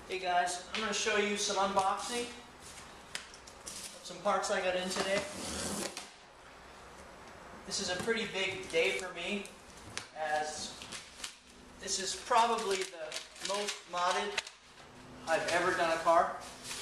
Hey guys, I'm going to show you some unboxing of some parts I got in today. This is a pretty big day for me, as this is probably the most modded I've ever done a car.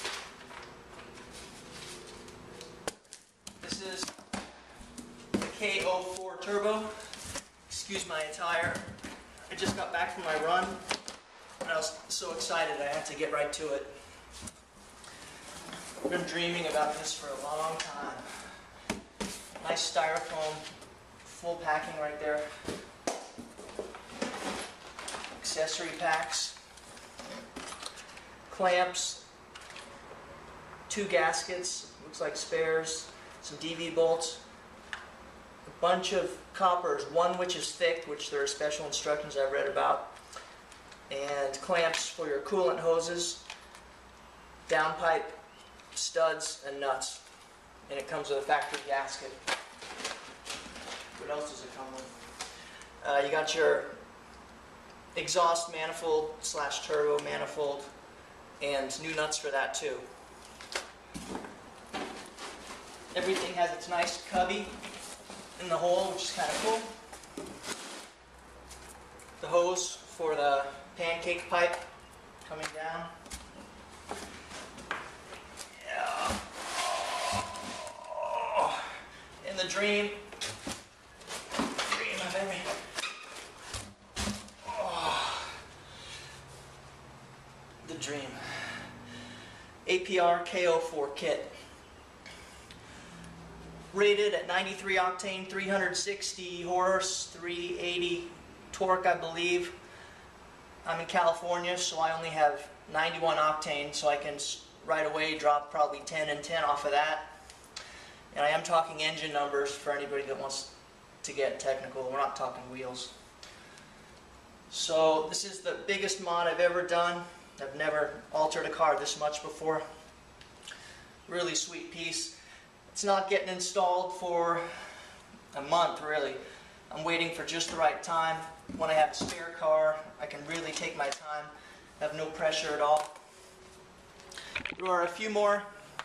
This is the K04 Turbo. Excuse my attire. I just got back from my run and I was so excited I had to get right to it. I've been dreaming about this for a long time. Nice styrofoam, full packing right there. Accessory packs, clamps, 2 gaskets, looks like spares, some DV bolts, a bunch of coppers, one which is thick, which there are special instructions I've read about, and clamps for your coolant hoses, downpipe, studs, and nuts. And it comes with a factory gasket. What else does it come with? You got your exhaust manifold / turbo manifold, and new nuts for that too. Everything has its nice cubby in the hole, which is kind of cool. The hose for the pancake pipe coming down. Yeah. Oh. And the dream. Dream of every. Oh. The dream. APR K04 kit. Rated at 93 octane, 360 horse, 380 torque, I believe. I'm in California, so I only have 91 octane, so I can right away drop probably 10 and 10 off of that. And I am talking engine numbers for anybody that wants to get technical. We're not talking wheels. So this is the biggest mod I've ever done. I've never altered a car this much before. Really sweet piece. It's not getting installed for a month, really. I'm waiting for just the right time. When I have a spare car, I can really take my time, have no pressure at all. There are a few more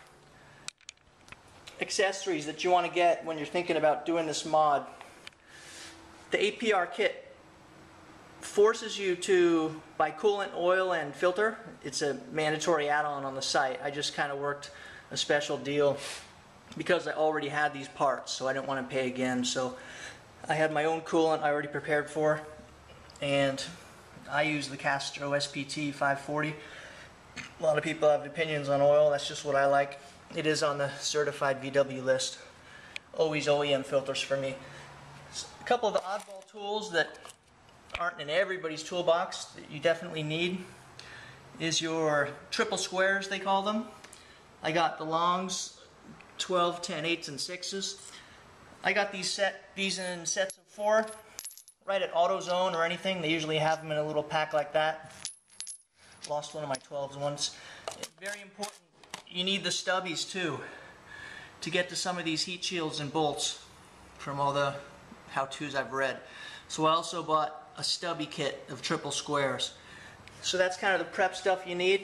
accessories that you want to get when you're thinking about doing this mod. The APR kit forces you to buy coolant, oil, and filter. It's a mandatory add-on on the site. I just kind of worked a special deal because I already had these parts, so I didn't want to pay again. So I had my own coolant I already prepared for, and I use the Castro SPT 540. A lot of people have opinions on oil. That's just what I like. It is on the certified VW list. Always OEM filters for me. A couple of the oddball tools that aren't in everybody's toolbox that you definitely need is your triple squares, they call them. I got the longs, 12, 10, 8s, and 6s. I got these in sets of 4, right at AutoZone or anything. They usually have them in a little pack like that. Lost one of my 12s once. Very important, you need the stubbies too to get to some of these heat shields and bolts from all the how-tos I've read. So I also bought a stubby kit of triple squares. So that's kind of the prep stuff you need.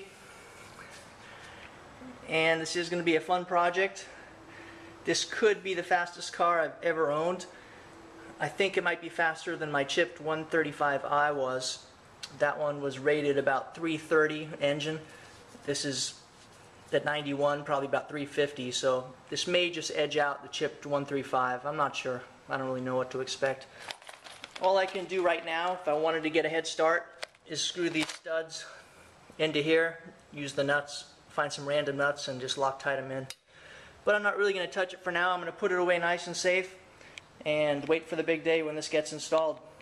And this is going to be a fun project. This could be the fastest car I've ever owned. I think it might be faster than my chipped 135i was. That one was rated about 330 engine. This is at 91, probably about 350, so this may just edge out the chipped 135. I'm not sure. I don't really know what to expect. All I can do right now, if I wanted to get a head start, is screw these studs into here, use the nuts, find some random nuts, and just Loctite them in. But I'm not really going to touch it for now. I'm going to put it away nice and safe and wait for the big day when this gets installed.